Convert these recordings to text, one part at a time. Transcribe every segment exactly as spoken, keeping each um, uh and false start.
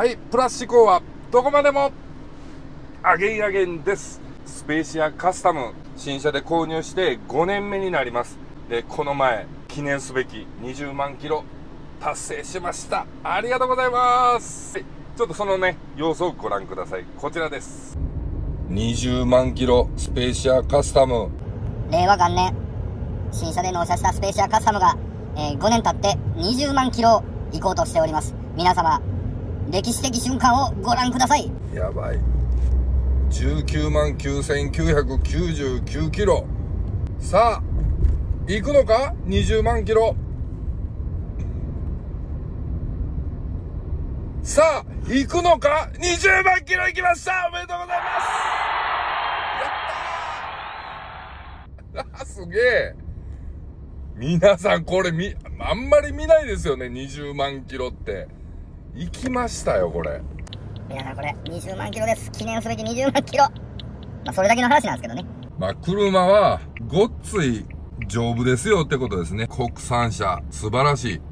はい、プラス思考はどこまでもアゲインアゲインです。スペーシアカスタム新車で購入してごねんめになります。で、この前記念すべきにじゅうまんキロ達成しました。ありがとうございます。はい、ちょっとそのね様子をご覧ください。こちらです。にじゅうまんキロスペーシアカスタム、 令和元年新車で納車したスペーシアカスタムが、えー、ごねん経ってにじゅうまんキロ行こうとしております。皆様歴史的瞬間をご覧ください。 やばい、じゅうきゅうまんきゅうせんきゅうひゃくきゅうじゅうきゅうキロ。さあ行くのかにじゅうまんキロ。さあ行くのかにじゅうまんキロ行きました。おめでとうございます。やったーすげえ。皆さんこれみあんまり見ないですよね。にじゅうまんキロって行きましたよ。これ皆さんこれにじゅうまんキロです。記念すべきにじゅうまんキロ。まあそれだけの話なんですけどね。 まあ車はごっつい丈夫ですよってことですね。国産車素晴らしい。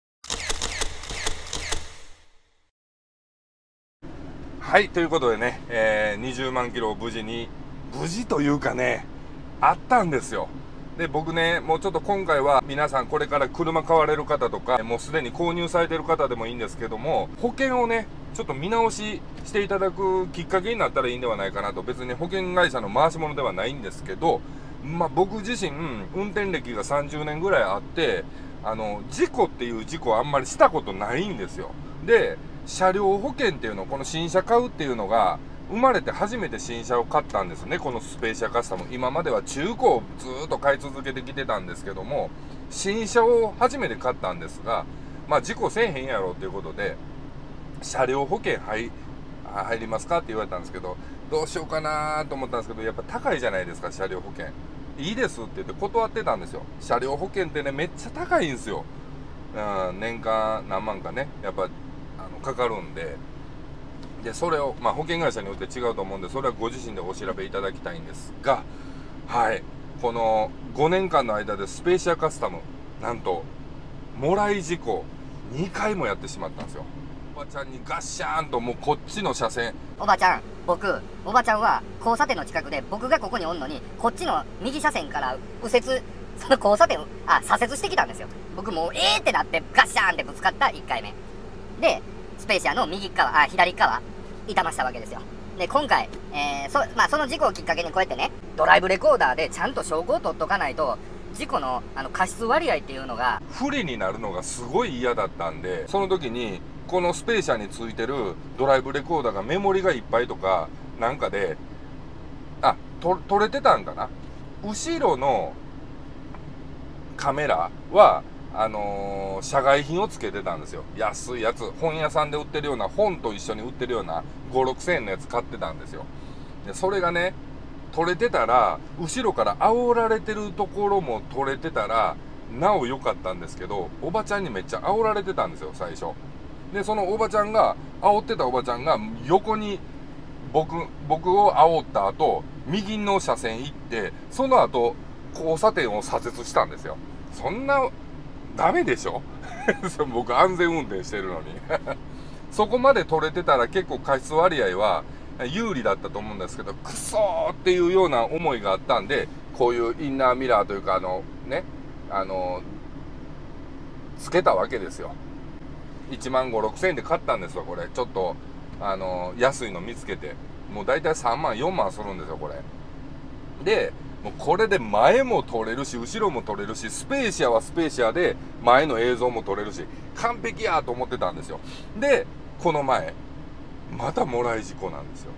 はい、ということでね、えー、にじゅうまんキロを無事に無事というかねあったんですよ。で僕ねもうちょっと今回は皆さんこれから車買われる方とかもうすでに購入されてる方でもいいんですけども、保険をねちょっと見直ししていただくきっかけになったらいいんではないかなと。別に保険会社の回し物ではないんですけど、まあ僕自身運転歴がさんじゅうねんぐらいあって、あの事故っていう事故あんまりしたことないんですよ。で車両保険っていうのをこの新車買うっていうのが生まれて初めて新車を買ったんですね。このスペーシアカスタム、今までは中古をずーっと買い続けてきてたんですけども、新車を初めて買ったんですが、まあ事故せえへんやろっていうことで車両保険入入りますかって言われたんですけど、どうしようかなと思ったんですけど、やっぱ高いじゃないですか車両保険。いいですって言って断ってたんですよ。車両保険ってねめっちゃ高いんですよ。うん、年間何万かねやっぱあのかかるんで。でそれを、まあ、保険会社によって違うと思うんで、それはご自身でお調べいただきたいんですが、はい、このごねんかんの間でスペーシアカスタムなんともらい事故にかいもやってしまったんですよ。おばちゃんにガッシャーンともうこっちの車線、 おばちゃん、僕おばちゃんは交差点の近くで僕がここにおんのにこっちの右車線から右折、その交差点あ左折してきたんですよ。僕もうえーってなってガッシャーンってぶつかったいっかいめで、スペーシアの右側あ左側痛ましたわけですよ。で今回、えー そ, まあ、その事故をきっかけにこうやってねドライブレコーダーでちゃんと証拠を取っとかないと事故のあの過失割合っていうのが不利になるのがすごい嫌だったんで、その時にこのスペーシアについてるドライブレコーダーがメモリがいっぱいとかなんかであと撮れてたんかな。後ろのカメラはあのー、社外品をつけてたんですよ。安いやつ、本屋さんで売ってるような本と一緒に売ってるようなご、ろくせんえんのやつ買ってたんですよ。でそれがね撮れてたら後ろから煽られてるところも撮れてたらなお良かったんですけど、おばちゃんにめっちゃ煽られてたんですよ最初で。そのおばちゃんが煽ってたおばちゃんが横に僕僕を煽った後右の車線行って、その後交差点を左折したんですよ。そんなダメでしょ僕安全運転してるのにそこまで取れてたら結構過失割合は有利だったと思うんですけど、クソーっていうような思いがあったんで、こういうインナーミラーというかあのねあのつけたわけですよ。いちまんご、ろくせんえんで買ったんですよこれ。ちょっとあの安いの見つけて、もうだいたいさんまんよんまんするんですよこれで。もうこれで前も撮れるし後ろも撮れるし、スペーシアはスペーシアで前の映像も撮れるし完璧やと思ってたんですよ。でこの前またもらい事故なんですよ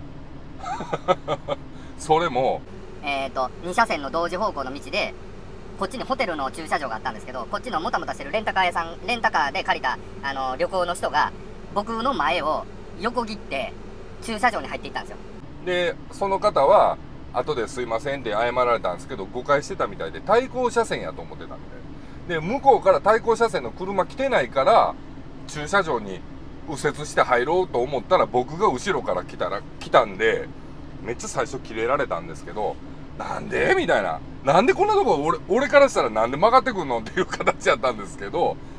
それもえっとに車線の同時方向の道でこっちにホテルの駐車場があったんですけど、こっちのもたもたしてるレンタカー屋さんレンタカーで借りたあの旅行の人が僕の前を横切って駐車場に入っていったんですよ。 でその方は後ですいませんって謝られたんですけど、誤解してたみたいで対向車線やと思ってたみたいで、向こうから対向車線の車来てないから駐車場に右折して入ろうと思ったら僕が後ろから来たら来たんで、めっちゃ最初キレられたんですけど、なんでみたいな、なんでこんなとこ俺俺からしたらなんで曲がってくんのっていう形やったんですけど、まあ、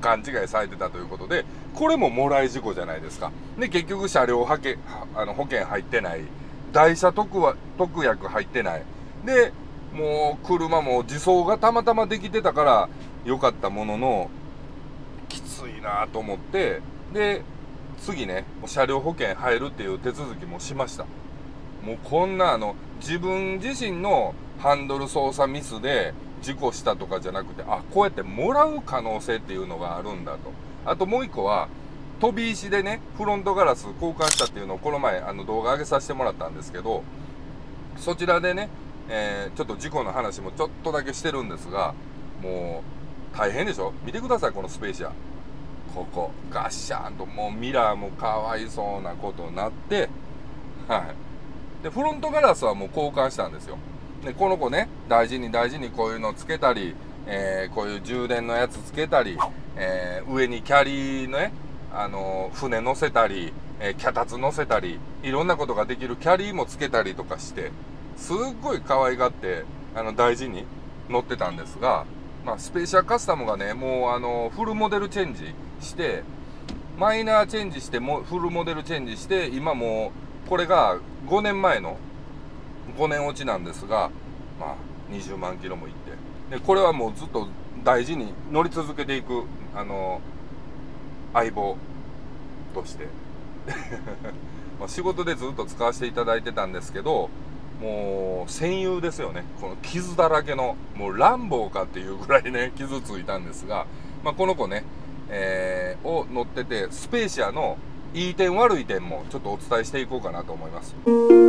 勘違いされてたということで、これももらい事故じゃないですか。で結局車両保険あの保険入ってない、台車特は特約入ってないで、もう車も自走がたまたまできてたから良かったものの、きついなと思って、で次ね車両保険入るっていう手続きもしました。もうこんなあの自分自身のハンドル操作ミスで事故したとかじゃなくて、あ、こうやってもらう可能性っていうのがあるんだと。あともう一個は飛び石でねフロントガラス交換したっていうのをこの前あの動画上げさせてもらったんですけど、そちらでね、えー、ちょっと事故の話もちょっとだけしてるんですが、もう大変でしょ。見てくださいこのスペーシア、ここガッシャーンともうミラーもかわいそうなことになって、はいでフロントガラスはもう交換したんですよ。でこの子ね大事に大事にこういうのつけたり、えー、こういう充電のやつつけたり、えー、上にキャリーね、あのー、船乗せたり、えー、脚立乗せたり、いろんなことができるキャリーもつけたりとかして、すっごい可愛がってあの大事に乗ってたんですが、まあ、スペーシアカスタムがねもうあのフルモデルチェンジして、マイナーチェンジしてもフルモデルチェンジして、今もうこれがごねんまえのごねん落ちなんですが、まあにじゅうまんキロもいって、でこれはもうずっと大事に乗り続けていくあの相棒としてまあ仕事でずっと使わせていただいてたんですけど、もう戦友ですよね。この傷だらけのもうランボーかっていうぐらいね傷ついたんですが、まあ、この子ね、えー、を乗ってて、スペーシアのいい点悪い点もちょっとお伝えしていこうかなと思います。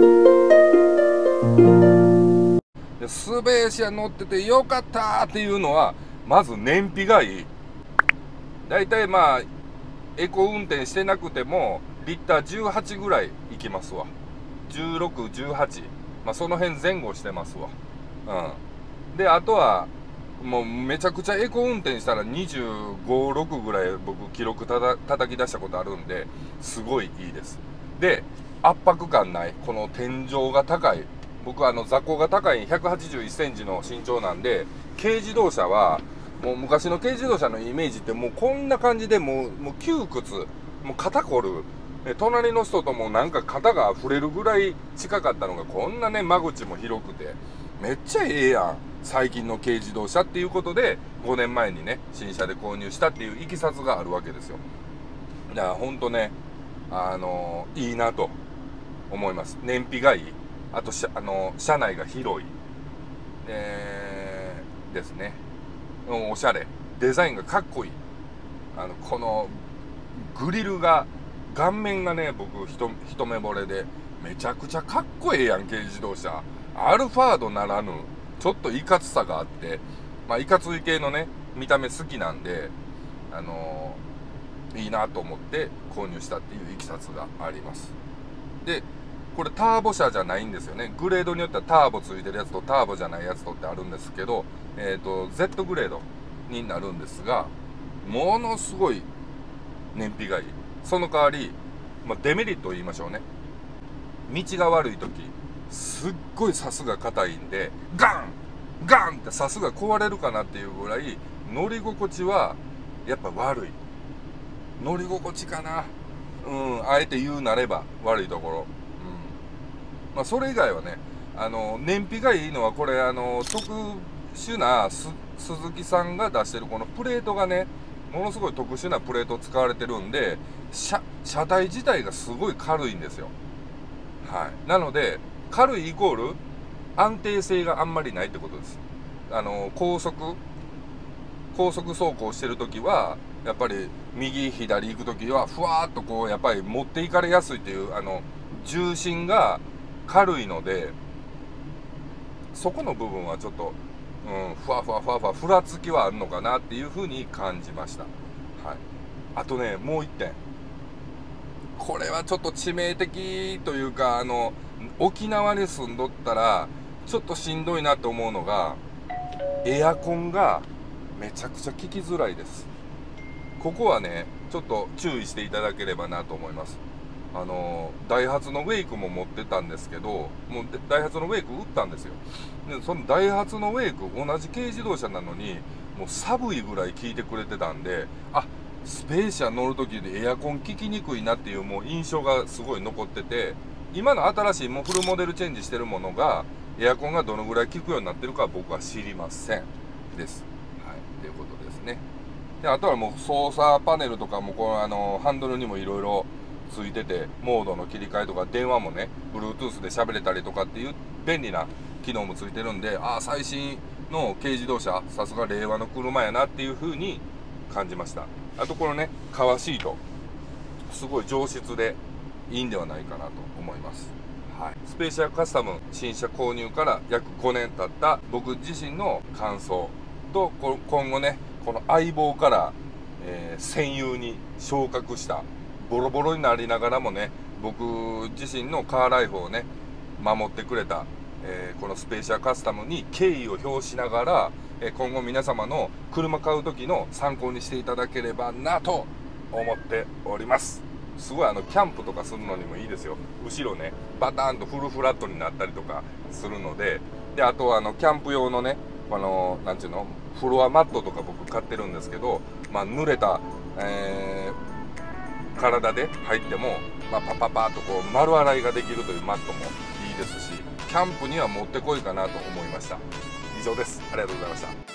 でスペーシア乗っててよかったっていうのは、まず燃費がいい。だいたいまあエコ運転してなくてもリッターじゅうはちぐらいいきますわ。じゅうろく、じゅうはち、まあその辺前後してますわ。うんであとはもうめちゃくちゃエコ運転したらにじゅうご、ろくぐらい僕記録ただ叩き出したことあるんで、すごいいいです。で圧迫感ない、この天井が高い。僕はあの座高が高いひゃくはちじゅういっセンチの身長なんで、軽自動車はもう昔の軽自動車のイメージってもうこんな感じで、もうもう窮屈、もう肩こる、隣の人ともなんか肩が触れるぐらい近かったのが、こんなね間口も広くてめっちゃええやん最近の軽自動車っていうことで、ごねんまえにね新車で購入したっていういきさつがあるわけですよ。だからほんとね、あのー、いいなと思います。燃費がいい、あとしあのー、車内が広い、えー、ですね。おしゃれ、デザインがかっこいい。あのこのグリルが、顔面がね僕一一目惚れで、めちゃくちゃかっこええやん軽自動車。アルファードならぬちょっといかつさがあって、まあいかつい系のね見た目好きなんで、あのー、いいなと思って購入したっていういきさつがあります。でこれターボ車じゃないんですよね。グレードによってはターボついてるやつとターボじゃないやつとってあるんですけど、えーと Z グレードになるんですが、ものすごい燃費がいい。その代わり、まあ、デメリットを言いましょうね。道が悪い時すっごいサスが硬いんで、ガンガンってサスが壊れるかなっていうぐらい乗り心地はやっぱ悪い。乗り心地かな、うんあえて言うなれば悪いところ。うんまあそれ以外はね、あの燃費がいいのはこれ、あの特殊なス鈴木さんが出してるこのプレートがね、ものすごい特殊なプレート使われてるんで、車車体自体がすごい軽いんですよ。はい、なので軽いイコール安定性があんまりないってことです。あの高速高速走行してる時はやっぱり右左行く時はふわーっとこうやっぱり持っていかれやすいっていう、あの重心が軽いので、そこの部分はちょっと、うん、ふわふわふわふわふらつきはあるのかなっていうふうに感じました。はい、あとねもう一点、これはちょっと致命的というか、あの沖縄に住んどったらちょっとしんどいなと思うのが、エアコンがめちゃくちゃ効きづらいです。ここはねちょっと注意していただければなと思います。あのダイハツのウェイクも持ってたんですけど、もうダイハツのウェイク売ったんですよ。でそのダイハツのウェイク同じ軽自動車なのに、 もう寒いぐらい聞いてくれてたんで、あ、スペーシア乗る時でエアコン効きにくいなっていうもう印象がすごい残ってて、今の新しいもうフルモデルチェンジしてるものがエアコンがどのぐらい効くようになってるかは僕は知りませんです。はい、ということですね。であとはもう操作パネルとかもこのあのハンドルにもいろいろついてて、モードの切り替えとか電話もね Bluetooth で喋れたりとかっていう便利な機能もついてるんで、ああ最新の軽自動車、さすが令和の車やなっていう風に感じました。あとこのね革シートすごい上質でいいんではないかなと思います。はい、スペーシアカスタム新車購入から約ごねん経った僕自身の感想と、今後ねこの相棒から、えー、戦友に昇格したボロボロになりながらもね僕自身のカーライフをね守ってくれた、えー、このスペーシアカスタムに敬意を表しながら、えー、今後皆様の車買う時の参考にしていただければなと思っております。すごいあのキャンプとかするのにもいいですよ。後ろねバターンとフルフラットになったりとかするので、であとはあのキャンプ用のねあのなんていうのフロアマットとか僕買ってるんですけど、まあ、濡れた、えー、体で入っても、まあ、パパパッとこう丸洗いができるというマットもいいですし、キャンプにはもってこいかなと思いました。以上です。ありがとうございました。